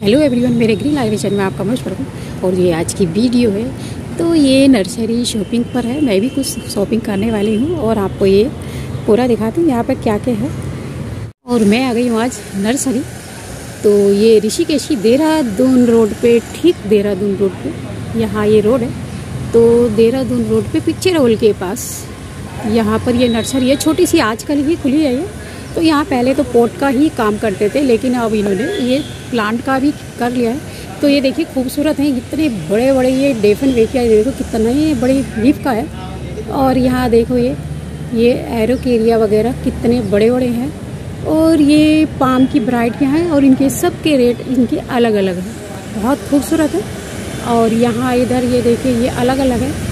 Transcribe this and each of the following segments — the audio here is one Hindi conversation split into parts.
हेलो एवरीवन, मेरे ग्रीन लाइफ चैनल में आपका मोस्ट वेलकम। और ये आज की वीडियो है तो ये नर्सरी शॉपिंग पर है। मैं भी कुछ शॉपिंग करने वाली हूँ और आपको ये पूरा दिखाती हूँ यहाँ पर क्या क्या है। और मैं आ गई हूँ आज नर्सरी। तो ये ऋषिकेश की देहरादून रोड पे, ठीक देहरादून रोड पे यहाँ ये रोड है। तो देहरादून रोड पे पिक्चर हॉल के पास यहाँ पर ये नर्सरी है, छोटी सी, आजकल ही खुली है ये। तो यहाँ पहले तो पॉट का ही काम करते थे, लेकिन अब इन्होंने ये प्लांट का भी कर लिया है। तो ये देखिए खूबसूरत हैं, इतने बड़े बड़े ये डेफन वेकिया, देखो कितना ये बड़ी लीफ का है। और यहाँ देखो ये एरोकेरिया वगैरह कितने बड़े बड़े हैं। और ये पाम की वैरायटियाँ हैं और इनके सब के रेट इनके अलग अलग हैं, बहुत खूबसूरत है। और यहाँ इधर ये देखिए ये अलग अलग है।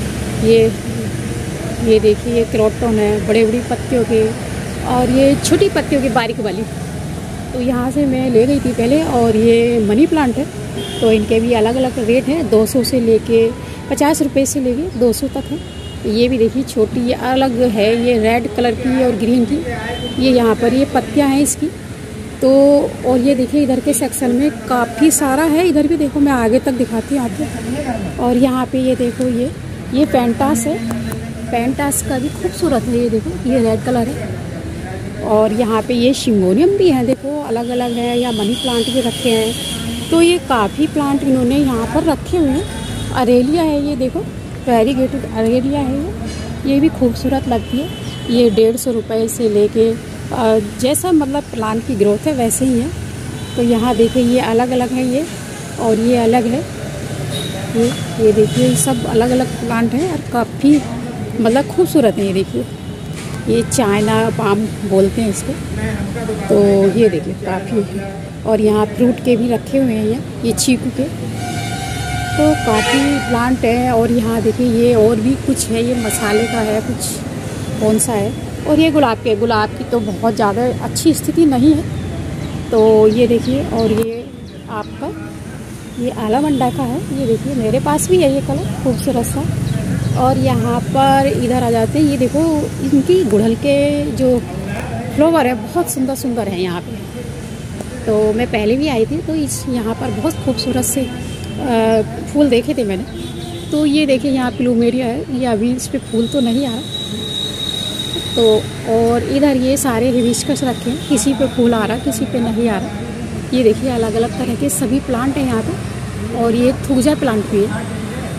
ये देखिए ये क्रोटन है, बड़े बड़ी पत्तियों के, और ये छोटी पत्तियों की बारीक वाली। तो यहाँ से मैं ले गई थी पहले। और ये मनी प्लांट है, तो इनके भी अलग अलग रेट है, 200 से लेके 50 रुपये से लेके 200 तक है। ये भी देखिए छोटी, ये अलग है, ये रेड कलर की और ग्रीन की। ये यहाँ पर ये पत्तियाँ हैं इसकी। तो और ये देखिए इधर के सेक्शन में काफ़ी सारा है, इधर भी देखो, मैं आगे तक दिखाती हूँ आपको। और यहाँ पे ये देखो ये पेंटास है, पेंटास का भी खूबसूरत है, ये देखो ये रेड कलर है। और यहाँ पे ये शिंगोनियम भी है, देखो अलग अलग है, या मनी प्लांट भी रखे हैं। तो ये काफ़ी प्लांट इन्होंने यहाँ पर रखे हुए हैं। अरेलिया है, ये देखो वेरीगेटेड अरेलिया है, ये भी खूबसूरत लगती है। ये 150 रुपये से लेके जैसा मतलब प्लांट की ग्रोथ है वैसे ही है। तो यहाँ देखिए ये अलग अलग है ये, और ये अलग है ये देखिए सब अलग अलग प्लांट हैं और काफ़ी मतलब खूबसूरत है। ये देखिए ये चाइना पाम बोलते हैं इसको। तो ये देखिए काफ़ी है। और यहाँ फ्रूट के भी रखे हुए हैं, ये चीकू के। तो काफ़ी प्लांट है। और यहाँ देखिए ये और भी कुछ है, ये मसाले का है कुछ, कौन सा है। और ये गुलाब की तो बहुत ज़्यादा अच्छी स्थिति नहीं है। तो ये देखिए, और ये आपका ये आलामंडा का है, ये देखिए मेरे पास भी है ये कलर खूबसूरत सा। और यहाँ पर इधर आ जाते हैं, ये देखो इनकी गुड़हल के जो फ्लावर है बहुत सुंदर सुंदर है यहाँ पे। तो मैं पहले भी आई थी, तो इस यहाँ पर बहुत खूबसूरत से फूल देखे थे मैंने। तो ये देखिए यहाँ प्लूमेरिया है, ये अभी इस पर फूल तो नहीं आ रहा। तो और इधर ये सारे हिबिस्कस रखे हैं, किसी पे फूल आ रहा किसी पे नहीं आ रहा। ये देखिए अलग अलग तरह के सभी प्लांट हैं यहाँ पे। और ये थूजा प्लांट भी है।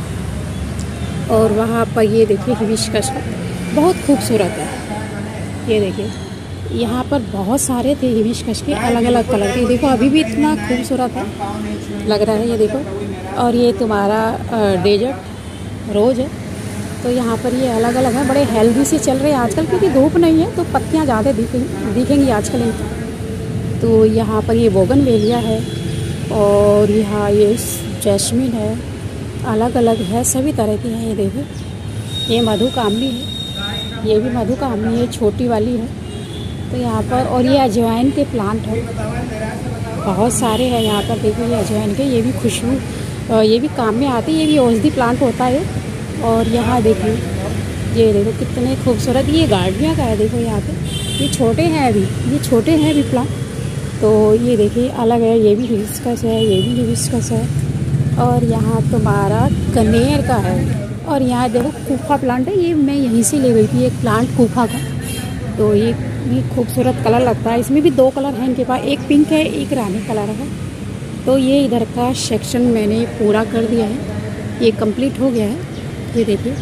और वहाँ पर ये देखिए हिबिस्कस बहुत खूबसूरत है। ये देखिए यहाँ पर बहुत सारे थे हिबिस्कस के अलग अलग कलर के, देखो अभी भी इतना खूबसूरत है लग रहा है, ये देखो। और ये तुम्हारा डेजर्ट रोज़ है। तो यहाँ पर ये अलग अलग है, बड़े हेल्दी से चल रहे हैं आजकल, क्योंकि धूप नहीं है तो पत्तियाँ ज़्यादा दिखेंगी आजकल इनकी। तो यहाँ पर ये बोगनवेलिया है, और यहाँ ये जैस्मिन है, अलग अलग है, सभी तरह की हैं। ये देखो ये मधुकामनी है, ये भी मधुकामनी है, छोटी वाली है। तो यहाँ पर और ये अजवाइन के प्लांट हैं, बहुत सारे हैं यहाँ पर, देखो ये अजवाइन के, ये भी खुशबू, ये भी काम में आते हैं, ये भी औषधि प्लांट होता है। और यहाँ देखिए ये देखो कितने खूबसूरत, ये गार्डनिया का है, देखो यहाँ पे ये छोटे हैं अभी, ये छोटे हैं अभी प्लांट। तो ये देखिए अलग है, ये भी हिबिस्कस है, ये भी हिबिस्कस है। और यहाँ तुम्हारा कनेर का है। और यहाँ देखो कूफा प्लांट है, ये मैं यहीं से ले गई थी एक प्लांट कूफा का। तो ये खूबसूरत कलर लगता है, इसमें भी 2 कलर हैं इनके पास, एक पिंक है एक रानी कलर है। तो ये इधर का सेक्शन मैंने पूरा कर दिया है, ये कंप्लीट हो गया है, ये देखिए।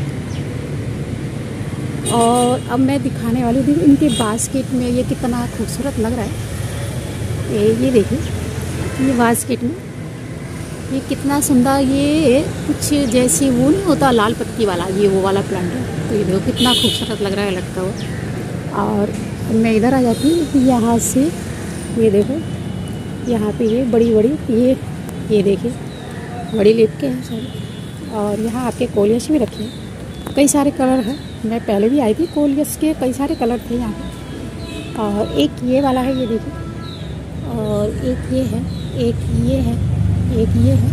और अब मैं दिखाने वाली हूँ इनके बास्केट में, ये कितना खूबसूरत लग रहा है। ये देखिए ये बास्केट में ये कितना सुंदर, ये कुछ जैसे वो नहीं होता लाल पत्ती वाला, ये वो वाला प्लांट है। तो ये देखो कितना खूबसूरत लग रहा है लटका हुआ। और मैं इधर आ जाती हूँ यहाँ से, ये देखो यहाँ पे ये बड़ी बड़ी ये देखिए बड़ी लीफ के हैं सारे। और यहाँ आपके कोलियस भी रखे हैं, कई सारे कलर हैं, मैं पहले भी आई थी, कोलियस के कई सारे कलर थे यहाँ पे। और एक ये वाला है, ये देखिए। और एक ये है, एक ये है, एक ये है,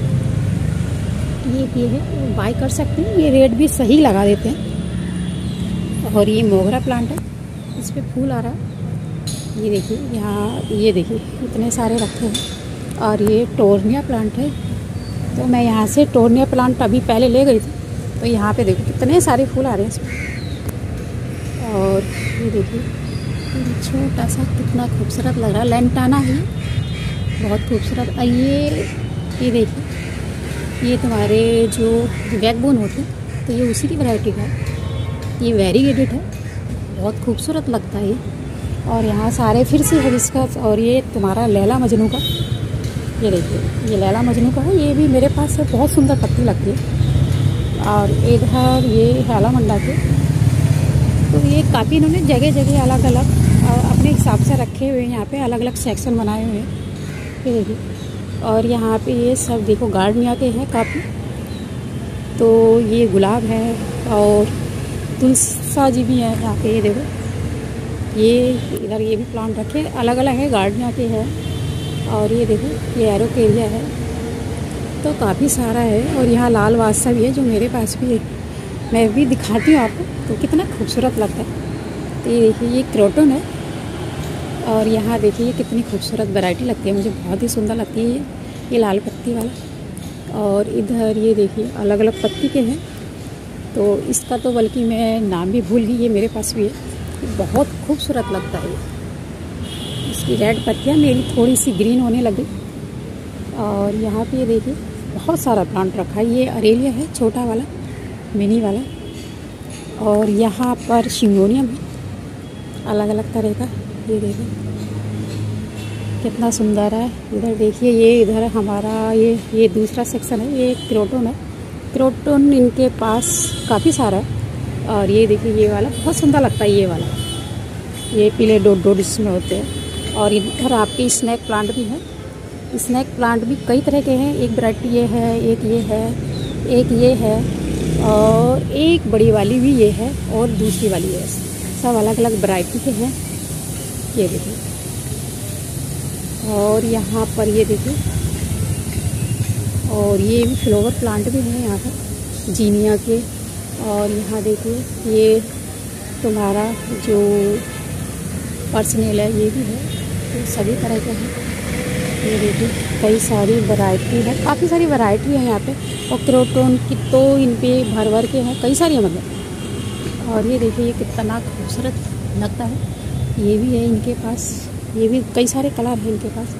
ये है, बाय कर सकते हैं, ये रेट भी सही लगा देते हैं। और ये मोगरा प्लांट है, इस पे फूल आ रहा है, ये देखिए यहाँ, ये देखिए इतने सारे रखे हैं। और ये टोर्निया प्लांट है। तो मैं यहाँ से टोर्निया प्लांट अभी पहले ले गई थी। तो यहाँ पे देखो कितने सारे फूल आ रहे हैं इसमें। और ये देखिए छोटा सा कितना खूबसूरत लग रहा है, लेंटाना है, बहुत खूबसूरत। ये देखिए ये तुम्हारे जो बैकबोन होते हैं तो ये उसी की वैरायटी का है। ये वेरीगेटेड है, बहुत खूबसूरत लगता है ये। और यहाँ सारे फिर से हिबिस्कस। और ये तुम्हारा लैला मजनू का, ये देखिए ये लैला मजनू का है, ये भी मेरे पास है, बहुत सुंदर पत्ती लगती है। और इधर ये हैला मंडा के, तो ये काफ़ी इन्होंने जगह जगह अलग अलग अपने हिसाब से रखे हुए हैं। यहाँ पे अलग अलग सेक्शन बनाए हुए हैं, ये देखिए। और यहाँ पे ये सब देखो गार्डनिया के हैं काफ़ी। तो ये गुलाब है और तुलसा जी भी है यहाँ पे, ये देखो। ये इधर ये भी प्लांट रखे अलग अलग है, गार्डनिया के हैं। और ये देखो ये एरोकेरिया है, तो काफ़ी सारा है। और यहाँ लाल बादशाह भी है जो मेरे पास भी है, मैं भी दिखाती हूँ आपको, तो कितना खूबसूरत लगता है। तो ये देखिए ये क्रोटन है। और यहाँ देखिए ये कितनी खूबसूरत वैरायटी लगती है, मुझे बहुत ही सुंदर लगती है ये लाल पत्ती वाला। और इधर ये देखिए अलग अलग पत्ती के हैं, तो इसका तो बल्कि मैं नाम भी भूल गई, ये मेरे पास भी है, बहुत खूबसूरत लगता है। इसकी रेड पत्तियाँ मेरी थोड़ी सी ग्रीन होने लगी। और यहाँ पे ये देखिए बहुत सारा प्लांट रखा है। ये अरेलिया है, छोटा वाला, मिनी वाला। और यहाँ पर शिंगोनियम है अलग अलग तरह का, ये देखिए कितना सुंदर है। इधर देखिए ये इधर हमारा ये दूसरा सेक्शन है, ये क्रोटन है। क्रोटन इनके पास काफ़ी सारा है। और ये देखिए ये वाला बहुत सुंदर लगता है, ये वाला, ये पीले डॉट डॉट इसमें होते हैं। और इधर आपके स्नैक प्लांट भी है। स्नैक प्लांट भी कई तरह के हैं, एक वैरायटी ये है, एक ये है, एक ये है, और एक बड़ी वाली भी ये है, और दूसरी वाली है। सब अलग अलग वैरायटी के हैं, ये देखिए। और यहाँ पर ये देखिए, और ये भी फ्लावर प्लांट भी हैं यहाँ पर, जीनिया के। और यहाँ देखिए ये तुम्हारा जो पर्सनल है ये भी है, तो सभी तरह के हैं। ये देखिए कई सारी वैरायटी है, काफ़ी सारी वैरायटी है यहाँ पे। और क्रोटन की तो इन पे भर भर के हैं, कई सारी है मतलब। और ये देखिए ये कितना खूबसूरत लगता है, ये भी है इनके पास, ये भी कई सारे कलर हैं इनके पास।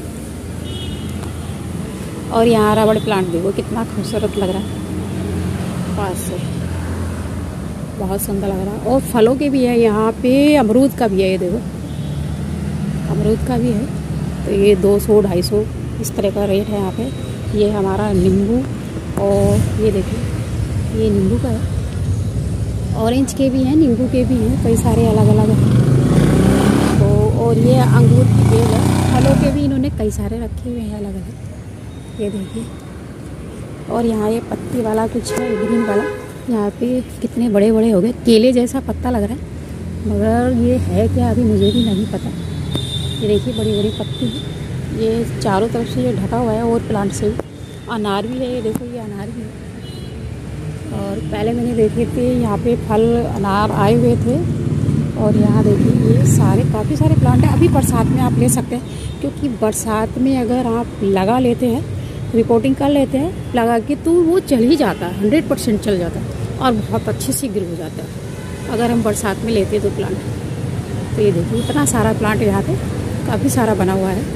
और यहाँ रबड़ प्लांट देखो कितना खूबसूरत लग रहा है पास से, बहुत सुंदर लग रहा है। और फलों के भी है यहाँ पे, अमरूद का भी है, ये देखो अमरूद का भी है। तो ये 200-250 इस तरह का रेट है यहाँ पे। ये हमारा नींबू, और ये देखिए ये नींबू का है। ऑरेंज के भी हैं, नींबू के भी हैं, कई सारे अलग अलग हैं। तो और ये अंगूर की बेल है, फलों के भी इन्होंने कई सारे रखे हुए हैं अलग अलग, ये देखिए। और यहाँ ये पत्ती वाला कुछ है ग्रीन वाला, यहाँ पे कितने बड़े बड़े हो गए, केले जैसा पत्ता लग रहा है, मगर ये है क्या अभी मुझे भी नहीं पता। ये देखिए बड़ी बड़ी पत्ती है, ये चारों तरफ से ये ढका हुआ है, और प्लांट से अनार भी है, ये देखो ये अनार भी है। और पहले मैंने देखे थे यहाँ पे फल अनार आए हुए थे। और यहाँ देखिए ये सारे काफ़ी सारे प्लांट हैं। अभी बरसात में आप ले सकते हैं, क्योंकि बरसात में अगर आप लगा लेते हैं, रिपोर्टिंग कर लेते हैं लगा के, तो वो चल ही जाता है, 100% चल जाता है, और बहुत अच्छे से ग्रो हो जाता है अगर हम बरसात में लेते हैं तो प्लांट। तो ये देखिए इतना सारा प्लांट यहाँ पे काफ़ी सारा बना हुआ है।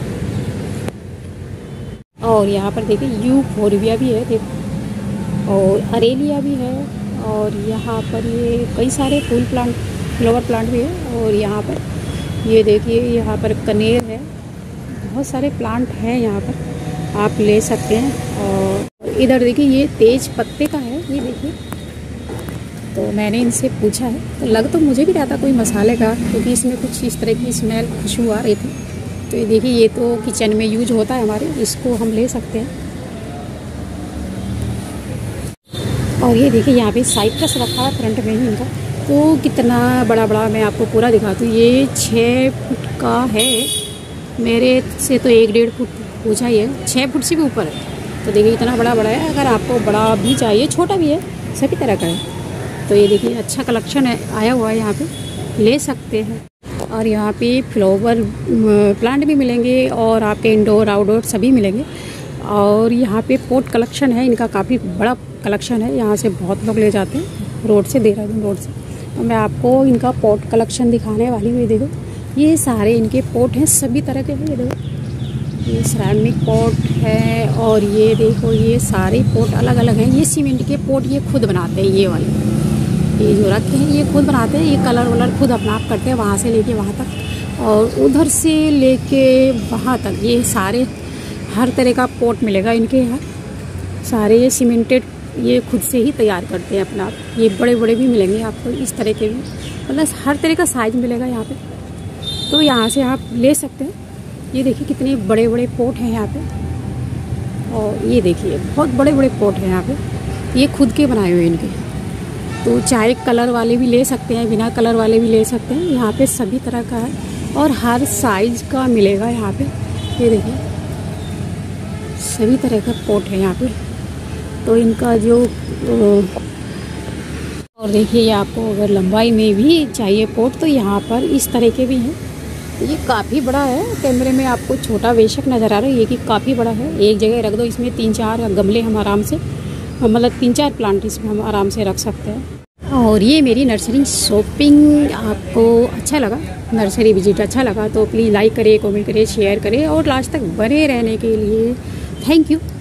और यहाँ पर देखिए यूफोरबिया भी है, देखो, और अरेलिया भी है। और यहाँ पर ये कई सारे फूल प्लांट, फ्लावर प्लांट भी है। और यहाँ पर ये देखिए यहाँ पर कनेर है, बहुत सारे प्लांट हैं यहाँ पर, आप ले सकते हैं। और इधर देखिए ये तेज पत्ते का है, ये देखिए। तो मैंने इनसे पूछा है, तो लग तो मुझे भी रहा था कोई मसाले का, क्योंकि इसमें कुछ इस तरह की स्मेल खुशबू आ रही थी। तो ये देखिए ये तो किचन में यूज होता है हमारे, इसको हम ले सकते हैं। और ये देखिए यहाँ पे साइट्रस रखा है फ्रंट में ही इनका, तो कितना बड़ा बड़ा, मैं आपको पूरा दिखाती हूँ। ये 6 फुट का है, मेरे से तो 1-1.5 फुट ऊँचा ही है, 6 फुट से भी ऊपर है। तो देखिए इतना बड़ा बड़ा है। अगर आपको बड़ा भी चाहिए, छोटा भी है, सभी तरह का है। तो ये देखिए अच्छा कलेक्शन है आया हुआ है यहाँ पे, ले सकते हैं। और यहाँ पे फ्लावर प्लांट भी मिलेंगे और आपके इंडोर आउटडोर सभी मिलेंगे। और यहाँ पे पोट कलेक्शन है, इनका काफ़ी बड़ा कलेक्शन है, यहाँ से बहुत लोग ले जाते हैं रोड से, देहरादून रोड से। तो मैं आपको इनका पोट कलेक्शन दिखाने वाली हूँ। ये देखो, ये सारे इनके पोट हैं, सभी तरह के हैं। ये देखो, ये सिरेमिक पोट है और ये देखो ये सारे पोट अलग अलग हैं। ये सीमेंट के पोट ये खुद बनाते हैं, ये वाले ये जो रखे हैं ये खुद बनाते हैं। ये कलर वलर खुद अपना आप करते हैं, वहाँ से लेके वहाँ तक और उधर से लेके वहाँ तक। ये सारे हर तरह का पोट मिलेगा इनके यहाँ, सारे ये सीमेंटेड ये खुद से ही तैयार करते हैं अपना आप। ये बड़े बड़े भी मिलेंगे आपको, इस तरह के भी, मतलब हर तरह का साइज़ मिलेगा यहाँ पे। तो यहाँ से आप ले सकते हैं। ये देखिए कितने बड़े बड़े पोट हैं यहाँ पे, और ये देखिए बहुत बड़े बड़े पोट हैं यहाँ पे, ये खुद के बनाए हुए हैं इनके। तो चाहे कलर वाले भी ले सकते हैं, बिना कलर वाले भी ले सकते हैं। यहाँ पे सभी तरह का है और हर साइज़ का मिलेगा यहाँ पे। ये देखिए सभी तरह का पोट है यहाँ पे। तो इनका जो और देखिए ये आपको अगर लंबाई में भी चाहिए पोट तो यहाँ पर इस तरह के भी हैं। ये काफ़ी बड़ा है, कैमरे में आपको छोटा बेशक नज़र आ रहा है, ये कि काफ़ी बड़ा है। एक जगह रख दो, इसमें 3-4 गमले हम आराम से, मतलब 3-4 प्लांट इसमें हम आराम से रख सकते हैं। और ये मेरी नर्सरी शॉपिंग आपको अच्छा लगा, नर्सरी विजिट अच्छा लगा तो प्लीज़ लाइक करें, कमेंट करें, शेयर करें और लास्ट तक बने रहने के लिए थैंक यू।